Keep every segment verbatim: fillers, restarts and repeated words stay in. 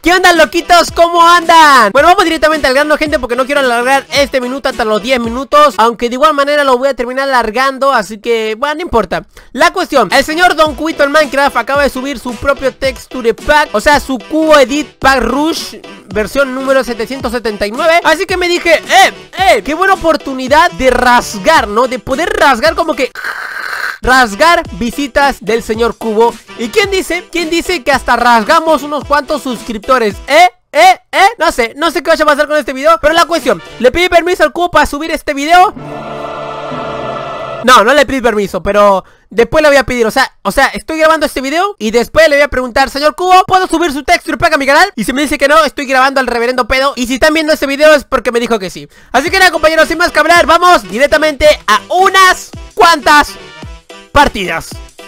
¿Qué onda, loquitos? ¿Cómo andan? Bueno, vamos directamente al grano, gente, porque no quiero alargar este minuto hasta los diez minutos. Aunque de igual manera lo voy a terminar alargando, así que, bueno, no importa. La cuestión, el señor Don Cubito en Minecraft acaba de subir su propio Texture Pack, o sea, su Cubo Edit Pack Rush versión número setecientos setenta y nueve. Así que me dije, eh, eh, qué buena oportunidad de rasgar, ¿no? De poder rasgar como que... rasgar visitas del señor Cubo. ¿Y quién dice? ¿Quién dice que hasta rasgamos unos cuantos suscriptores? ¿Eh? ¿Eh? ¿Eh? No sé, no sé qué vaya a pasar con este video. Pero la cuestión, ¿le pedí permiso al Cubo para subir este video? No, no le pedí permiso, pero después le voy a pedir, o sea, o sea, estoy grabando este video y después le voy a preguntar, señor Cubo, ¿puedo subir su Texture Pack a mi canal? Y si me dice que no, estoy grabando al reverendo pedo. Y si están viendo este video es porque me dijo que sí. Así que nada, compañeros, sin más que hablar, vamos directamente a unas cuantas partidas.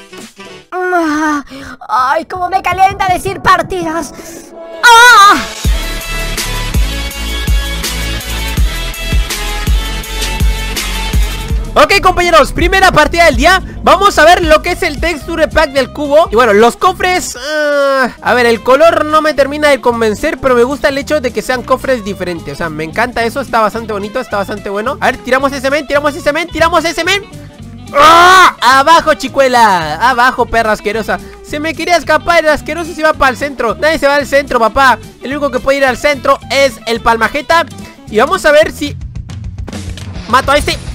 Ay, cómo me calienta decir partidas. ¡Ah! Ok, compañeros, primera partida del día. Vamos a ver lo que es el Texture Pack del Cubo. Y bueno, los cofres, uh, a ver, el color no me termina de convencer, pero me gusta el hecho de que sean cofres diferentes. O sea, me encanta eso, está bastante bonito, está bastante bueno. A ver, tiramos ese men, tiramos ese men, tiramos ese men. ¡Ah! Abajo, chicuela. Abajo, perra asquerosa. Se me quería escapar, el asqueroso se va para el centro. Nadie se va al centro, papá. El único que puede ir al centro es el palmajeta. Y vamos a ver si mato a este.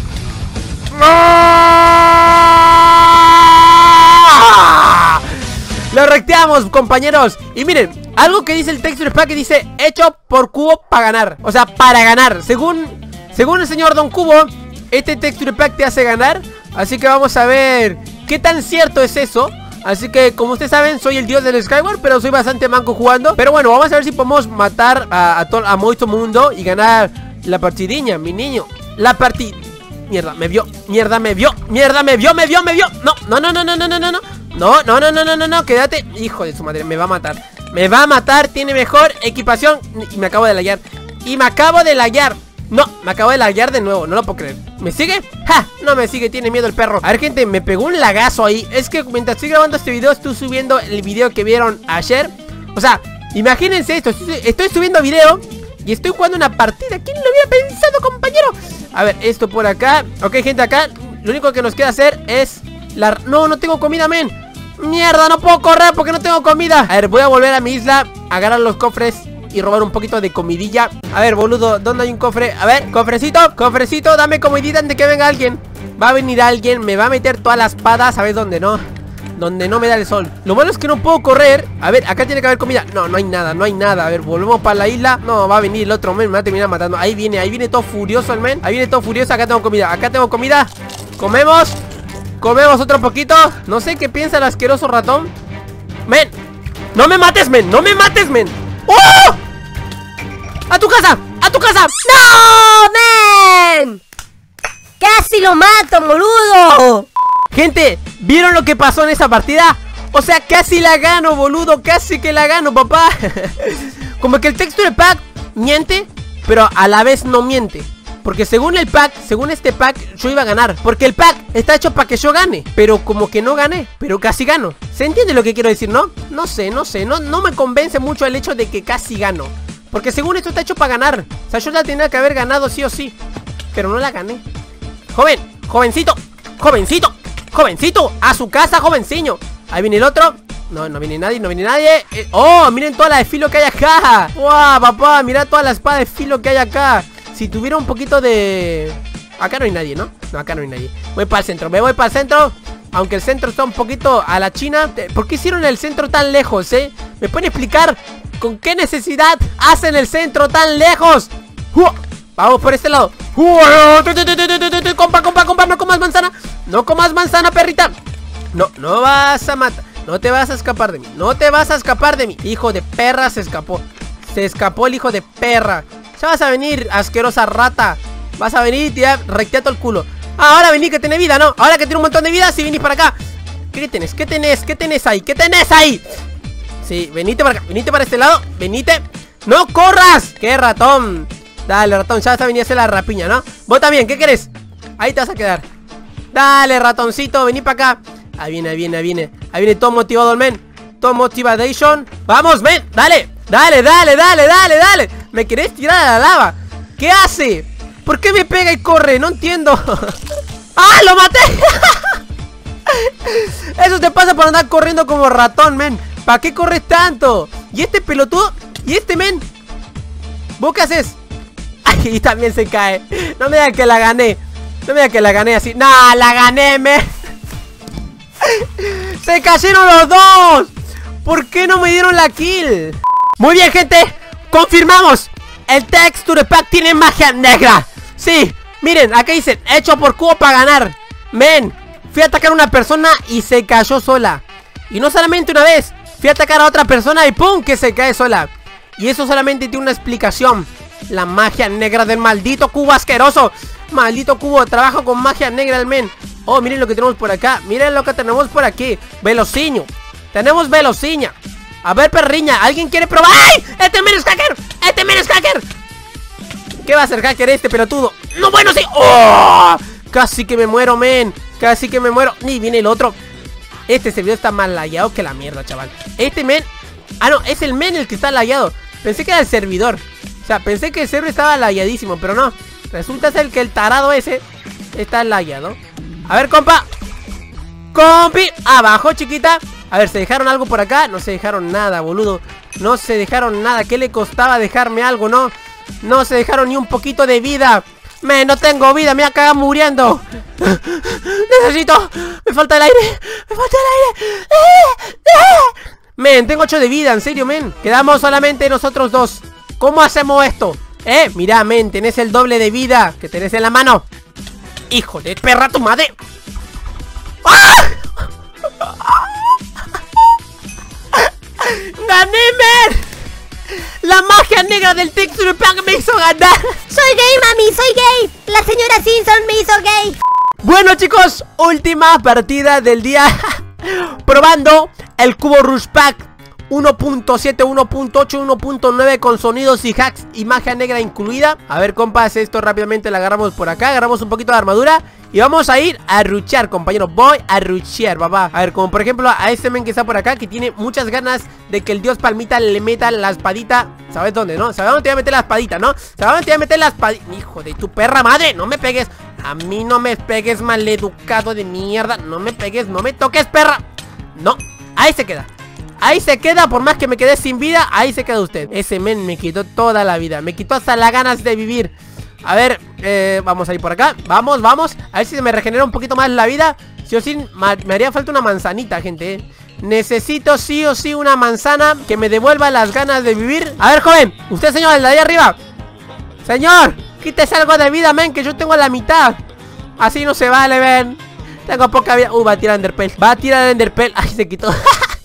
¡Ah! Lo recteamos, compañeros. Y miren, algo que dice el Texture Pack, que dice hecho por Cubo para ganar. O sea, para ganar. Según, según el señor Don Cubo, este Texture Pack te hace ganar. Así que vamos a ver qué tan cierto es eso. Así que, como ustedes saben, soy el dios del Skyward, pero soy bastante manco jugando. Pero bueno, vamos a ver si podemos matar a, a, a Moito Mundo y ganar la partidiña, mi niño. La partida. Mierda, me vio, mierda, me vio, mierda, me vio, me vio, me vio. No, no, no, no, no, no, no, no. No, no, no, no, no, no, no, quédate. Hijo de su madre, me va a matar. Me va a matar, tiene mejor equipación. Y me acabo de laguear. Y me acabo de laguear. No, me acabo de laguear de nuevo, no lo puedo creer. ¿Me sigue? ¡Ja! No me sigue, tiene miedo el perro. A ver, gente, me pegó un lagazo ahí. Es que mientras estoy grabando este video, estoy subiendo el video que vieron ayer. O sea, imagínense esto. Estoy, estoy subiendo video y estoy jugando una partida. ¿Quién lo hubiera pensado, compañero? A ver, esto por acá. Ok, gente, acá lo único que nos queda hacer es la... No, no tengo comida, men. Mierda, no puedo correr porque no tengo comida. A ver, voy a volver a mi isla, agarrar los cofres y robar un poquito de comidilla. A ver, boludo, ¿dónde hay un cofre? A ver, cofrecito, cofrecito, dame comidita antes de que venga alguien. Va a venir alguien, me va a meter toda la espada. ¿Sabes dónde no? Donde no me da el sol. Lo malo es que no puedo correr. A ver, acá tiene que haber comida. No, no hay nada, no hay nada. A ver, volvemos para la isla. No, va a venir el otro men, me va a terminar matando. Ahí viene, ahí viene todo furioso el men. Ahí viene todo furioso, acá tengo comida. Acá tengo comida. Comemos. Comemos otro poquito. No sé qué piensa el asqueroso ratón. Men, no me mates, men, no me mates, men. ¡Oh! ¡A tu casa! ¡A tu casa! ¡No, men! ¡Casi lo mato, boludo! Gente, ¿vieron lo que pasó en esa partida? O sea, casi la gano, boludo. Casi que la gano, papá. Como que el Texture Pack miente, pero a la vez no miente. Porque según el pack, según este pack, yo iba a ganar. Porque el pack está hecho para que yo gane. Pero como que no gané, pero casi gano. ¿Se entiende lo que quiero decir, no? No sé, no sé, no, no me convence mucho el hecho de que casi gano. Porque según esto está hecho para ganar. O sea, yo la tenía que haber ganado sí o sí, pero no la gané. Joven, jovencito, jovencito, jovencito, a su casa, jovenciño. Ahí viene el otro. No, no viene nadie, no viene nadie. eh, Oh, miren toda la de filo que hay acá. Wow, papá, mira toda la espada de filo que hay acá. Si tuviera un poquito de... Acá no hay nadie, ¿no? No, acá no hay nadie. Voy para el centro, me voy para el centro. Aunque el centro está un poquito a la china. ¿Por qué hicieron el centro tan lejos, eh? ¿Me pueden explicar con qué necesidad hacen el centro tan lejos? ¡Uh! Vamos por este lado. ¡Uh! Compa, compa, compa, no comas manzana. No comas manzana, perrita. No, no vas a matar. No te vas a escapar de mí. No te vas a escapar de mí. Hijo de perra, se escapó. Se escapó el hijo de perra. Ya vas a venir, asquerosa rata. Vas a venir y te rectea todo el culo. Ah, ahora vení que tiene vida, ¿no? Ahora que tiene un montón de vida, si venís para acá. ¿Qué tenés? ¿Qué tenés? ¿Qué tenés ahí? ¿Qué tenés ahí? Sí, venite para acá, venite para este lado. Venite. ¡No corras! ¡Qué ratón! Dale, ratón, ya vas a venir a hacer la rapiña, ¿no? Vos también, ¿qué querés? Ahí te vas a quedar. Dale, ratoncito, vení para acá. Ahí viene, ahí viene, ahí viene. Ahí viene todo motivado el men. Todo motivation. ¡Vamos, men! ¡Dale! Dale, dale, dale, dale, dale. ¿Me querés tirar a la lava? ¿Qué hace? ¿Por qué me pega y corre? No entiendo. ¡Ah, lo maté! Eso te pasa por andar corriendo como ratón, men. ¿Para qué corres tanto? ¿Y este pelotudo? ¿Y este, men? ¿Vos qué haces? Ay, también se cae. No me digan que la gané. No me digan que la gané así. ¡Nah, la gané, men! ¡Se cayeron los dos! ¿Por qué no me dieron la kill? Muy bien, gente. Confirmamos. El Texture Pack tiene magia negra. Sí, miren, acá dice hecho por cubo para ganar. Men, fui a atacar a una persona y se cayó sola. Y no solamente una vez. Fui a atacar a otra persona y ¡pum! Que se cae sola. Y eso solamente tiene una explicación. La magia negra del maldito cubo asqueroso. Maldito cubo, trabajo con magia negra el men. Oh, miren lo que tenemos por acá. Miren lo que tenemos por aquí. Velociño. Tenemos velociña. A ver, perriña, ¿alguien quiere probar? ¡Ay! ¡Este men es hacker! ¡Este men es hacker! ¿Qué va a hacer hacker este pelotudo? ¡No, bueno, sí! ¡Oh! Casi que me muero, men. Casi que me muero. Ni viene el otro. Este servidor está más lagueado que la mierda, chaval. Este men... Ah, no, es el men el que está lagueado. Pensé que era el servidor. O sea, pensé que el servidor estaba lagueadísimo, pero no. Resulta ser que el tarado ese está lagueado. A ver, compa. Compi. Abajo, chiquita. A ver, ¿se dejaron algo por acá? No se dejaron nada, boludo. No se dejaron nada. ¿Qué le costaba dejarme algo, no? No se dejaron ni un poquito de vida. Me, no tengo vida, me voy a cagar muriendo. Necesito. Me falta el aire. Me falta el aire. Men, tengo ocho de vida, en serio, men. Quedamos solamente nosotros dos. ¿Cómo hacemos esto? Eh, mira, men, tenés el doble de vida que tenés en la mano. Hijo de perra, tu madre. ¡Ah! ¡Gané, men! La magia negra del Texture Pack me hizo ganar. Soy gay, mami, soy gay. La señora Simpson me hizo gay. Bueno, chicos, última partida del día. Probando el Cubo Rush Pack uno punto siete, uno punto ocho, uno punto nueve con sonidos y hacks y magia negra incluida. A ver, compas, esto rápidamente lo agarramos por acá. Agarramos un poquito de armadura y vamos a ir a ruchear, compañeros. Voy a ruchear, papá. A ver, como por ejemplo a este men que está por acá, que tiene muchas ganas de que el dios Palmita le meta la espadita. ¿Sabes dónde, no? ¿Sabes dónde te voy a meter la espadita, no? ¿Sabes dónde te voy a meter la espadita? Hijo de tu perra madre, no me pegues. A mí no me pegues, maleducado de mierda. No me pegues, no me toques, perra. No, ahí se queda. Ahí se queda, por más que me quedé sin vida. Ahí se queda usted. Ese men me quitó toda la vida. Me quitó hasta las ganas de vivir. A ver, eh, vamos a ir por acá. Vamos, vamos, a ver si me regenera un poquito más la vida. Sí o sí, me haría falta una manzanita, gente, eh. Necesito sí o sí una manzana que me devuelva las ganas de vivir. A ver, joven, usted, señor, el de ahí arriba. Señor, quítese algo de vida, men, que yo tengo la mitad. Así no se vale, ven. Tengo poca vida. Uh, va a tirar Enderpearl. Va a tirar Enderpearl. Ay, se quitó.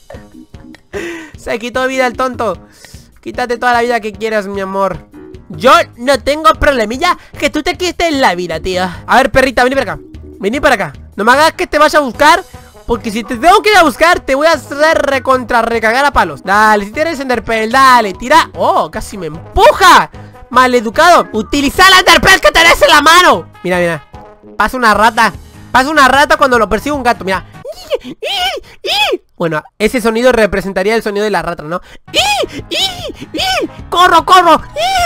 Se quitó vida el tonto. Quítate toda la vida que quieras, mi amor. Yo no tengo problemilla que tú te quites la vida, tío. A ver, perrita, vení para acá. Vení para acá. No me hagas que te vaya a buscar, porque si te tengo que ir a buscar, te voy a hacer recontra recagar a palos. Dale, si tienes Enderpearl, dale, tira. Oh, casi me empuja. Maleducado. Utiliza la Enderpearl que tenés en la mano. Mira, mira. Pasa una rata. Pasa una rata cuando lo persigue un gato, mira. Bueno, ese sonido representaría el sonido de la rata, ¿no? ¡Corro, corro!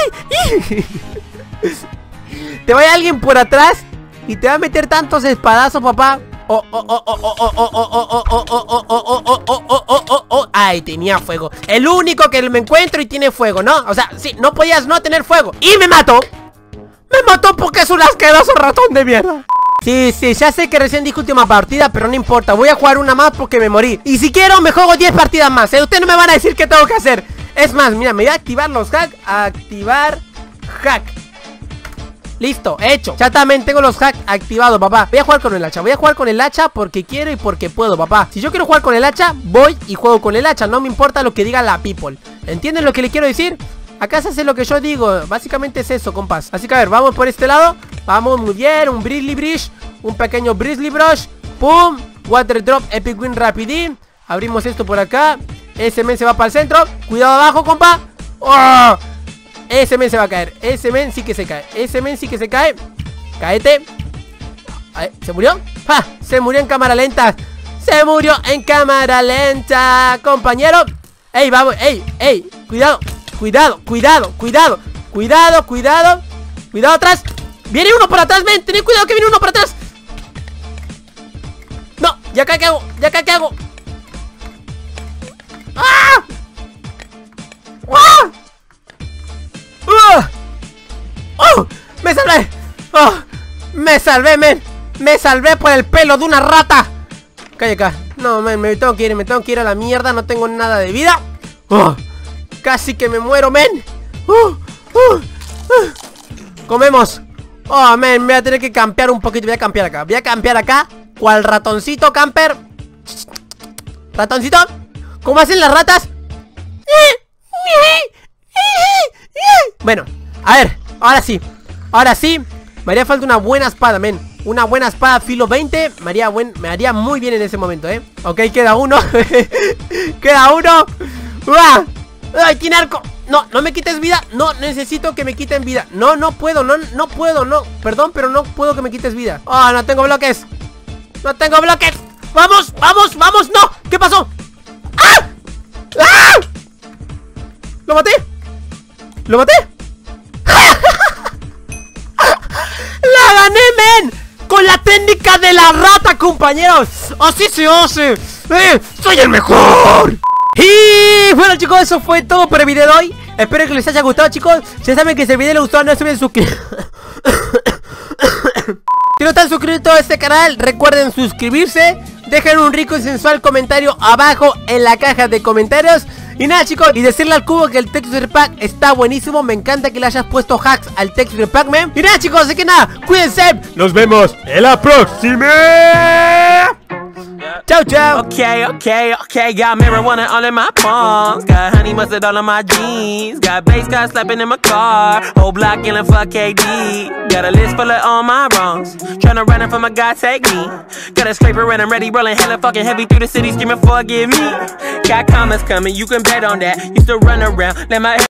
Te vaya alguien por atrás y te va a meter tantos espadazos, papá. Oh, oh, oh, oh, oh, oh, oh, oh, oh, oh, oh, oh, oh, oh, oh, oh, oh, oh. Ay, tenía fuego. El único que me encuentro y tiene fuego, ¿no? O sea, sí, no podías no tener fuego. Y me mató. Me mató porque es un asqueroso ratón de mierda. Sí, sí, ya sé que recién dije última partida, pero no importa, voy a jugar una más porque me morí. Y si quiero me juego diez partidas más, ¿eh? Ustedes no me van a decir qué tengo que hacer. Es más, mira, me voy a activar los hacks. Activar hack. Listo, hecho. Ya también tengo los hacks activados, papá. Voy a jugar con el hacha, voy a jugar con el hacha porque quiero y porque puedo, papá. Si yo quiero jugar con el hacha, voy y juego con el hacha. No me importa lo que diga la people. ¿Entienden lo que le quiero decir? Acá se hace lo que yo digo. Básicamente es eso, compas. Así que a ver, vamos por este lado. Vamos, muy bien, un Grizzly Bridge. Un pequeño Grizzly Brush. Pum, Water Drop, Epic Win rapidín. Abrimos esto por acá. Ese men se va para el centro. Cuidado abajo, compa. ¡Oh! Ese men se va a caer. Ese men sí que se cae. Ese men sí que se cae. Caete. ¿Se murió? ¡Ja! Se murió en cámara lenta. Se murió en cámara lenta, compañero. Ey, vamos, ey, ey. Cuidado, cuidado, cuidado, cuidado. Cuidado, cuidado. Cuidado atrás. Viene uno por atrás, men. Tened cuidado que viene uno por atrás. No, ya acá, ¿qué hago? Ya acá, ¿qué hago? ¡Ah! ¡Ah! ¡Ah! ¡Oh! ¡Me salvé! ¡Oh! ¡Me salvé, men! ¡Me salvé por el pelo de una rata! Calla acá. No, men, me tengo que ir, me tengo que ir a la mierda. No tengo nada de vida. ¡Oh! Casi que me muero, men. ¡Uh! ¡Uh! ¡Uh! Comemos. Oh, men, voy a tener que campear un poquito. Voy a campear acá, voy a campear acá. ¿Cuál ratoncito, camper? ¿Ratoncito? ¿Cómo hacen las ratas? Bueno, a ver, ahora sí. Ahora sí, me haría falta una buena espada, men. Una buena espada filo veinte. Me haría, buen, me haría muy bien en ese momento, eh. Ok, queda uno. Queda uno. ¡Uah! ¡Ay, tiene arco! No, no me quites vida. No, necesito que me quiten vida. No, no puedo, no, no puedo, no. Perdón, pero no puedo que me quites vida. Oh, no tengo bloques. No tengo bloques. ¡Vamos, vamos, vamos! ¡No! ¿Qué pasó? ¡Ah! ¡Ah! ¿Lo maté? ¿Lo maté? ¡La gané, men! Con la técnica de la rata, compañeros. ¡Así se hace! ¡Eh! ¡Soy el mejor! Y bueno, chicos, eso fue todo por el video de hoy. Espero que les haya gustado, chicos. Si saben que si el video les gustó, no se olviden suscribir. Si no están suscritos a este canal, recuerden suscribirse. Dejen un rico y sensual comentario abajo en la caja de comentarios. Y nada, chicos, y decirle al cubo que el Texture Pack está buenísimo. Me encanta que le hayas puesto hacks al Texture Pack, man. Y nada, chicos, así que nada, cuídense. Nos vemos en la próxima. Ciao, ciao. Okay, okay, okay. Got marijuana all in my palms. Got honey mustard all in my jeans. Got bass guys slapping in my car. Whole block yelling fuck K D. Got a list full of all my wrongs. Tryna run it from a guy, take me. Got a scraper and I'm ready, rolling hella fucking heavy through the city, screaming forgive me. Got commas coming, you can bet on that. Used to run around, let my